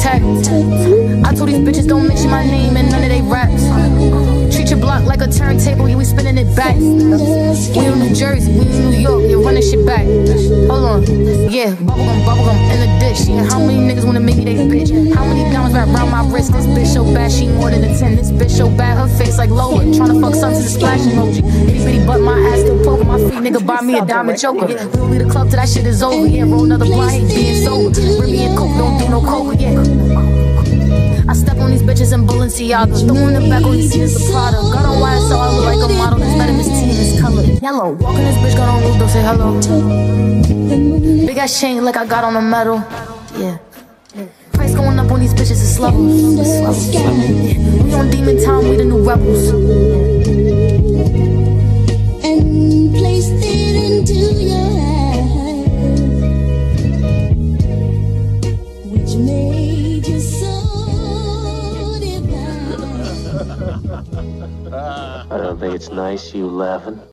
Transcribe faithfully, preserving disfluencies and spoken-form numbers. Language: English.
tech. I told these bitches don't mention my name in none of they raps. Treat your block like a turntable, yeah, we spinning it back. We in New Jersey, we in New York, yeah, running shit back. Hold on, yeah, bubblegum, bubblegum in the dish. Yeah, how many niggas wanna make me they bitch? How many diamonds wrap around my wrist? This bitch so bad, she more than a ten. This bitch so bad, her face like Lola. Tryna fuck something to the splash emoji. Itty bitty butt, my ass still poking my feet. Nigga buy me a diamond choker. We don't leave the club till that shit is over. Yeah, roll another blind, hate being sober. Bring me a coke, don't do no coke, yeah. I step on these bitches in Balenciaga. Throwing the back, all you see is the product. Got on wire, so I look like a model. This better, this tea, this color yellow. Walking this bitch, got on roof, don't say hello. Big ass chain like I got on a medal. Yeah. Price going up on these bitches, it's levels. It's levels. Yeah. We on demon time, we the new rebels. And placed it into your hands, which made you so divine. I don't think it's nice you laughing.